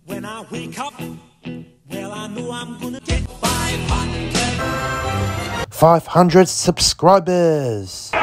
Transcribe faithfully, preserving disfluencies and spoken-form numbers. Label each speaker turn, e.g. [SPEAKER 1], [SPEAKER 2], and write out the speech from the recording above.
[SPEAKER 1] When I wake up, well, I know I'm gonna get five hundred.
[SPEAKER 2] five hundred subscribers.